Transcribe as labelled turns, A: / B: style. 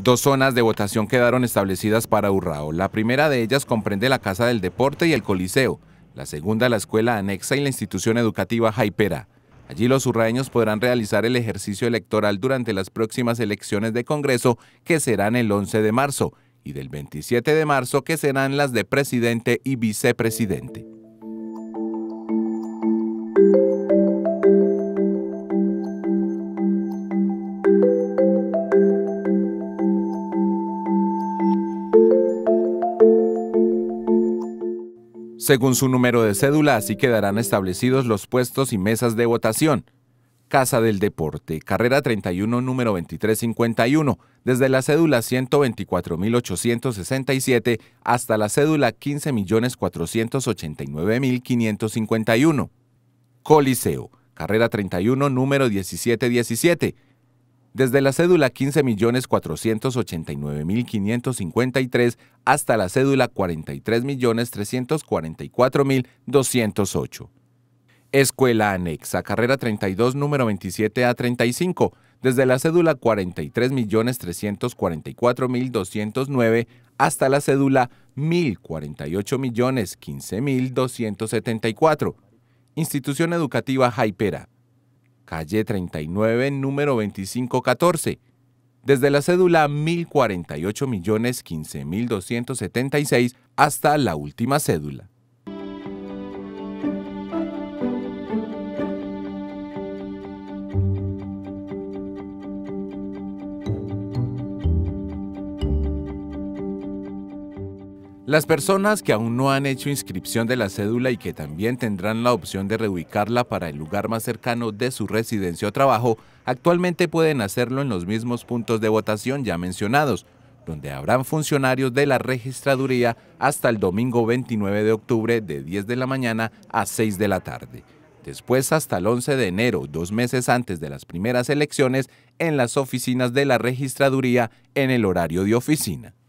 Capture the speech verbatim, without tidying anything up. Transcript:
A: Dos zonas de votación quedaron establecidas para Urrao. La primera de ellas comprende la Casa del Deporte y el Coliseo. La segunda, la escuela anexa y la institución educativa Jaipera. Allí los urraeños podrán realizar el ejercicio electoral durante las próximas elecciones de Congreso, que serán el once de marzo, y del veintisiete de marzo, que serán las de presidente y vicepresidente. Según su número de cédula, así quedarán establecidos los puestos y mesas de votación. Casa del Deporte, carrera treinta y uno, número veintitrés cincuenta y uno, desde la cédula ciento veinticuatro mil ochocientos sesenta y siete hasta la cédula quince millones cuatrocientos ochenta y nueve mil quinientos cincuenta y uno. Coliseo, carrera treinta y uno, número diecisiete diecisiete, desde la cédula quince millones cuatrocientos ochenta y nueve mil quinientos cincuenta y tres hasta la cédula cuarenta y tres millones trescientos cuarenta y cuatro mil doscientos ocho. Escuela anexa, carrera treinta y dos, número veintisiete a treinta y cinco, desde la cédula cuarenta y tres millones trescientos cuarenta y cuatro mil doscientos nueve hasta la cédula mil cuarenta y ocho millones quince mil doscientos setenta y cuatro. Institución educativa Jaipera, calle treinta y nueve, número veinticinco catorce, desde la cédula mil cuarenta y ocho millones quince mil doscientos setenta y seis hasta la última cédula. Las personas que aún no han hecho inscripción de la cédula y que también tendrán la opción de reubicarla para el lugar más cercano de su residencia o trabajo, actualmente pueden hacerlo en los mismos puntos de votación ya mencionados, donde habrán funcionarios de la registraduría hasta el domingo veintinueve de octubre de diez de la mañana a seis de la tarde. Después hasta el once de enero, dos meses antes de las primeras elecciones, en las oficinas de la registraduría en el horario de oficina.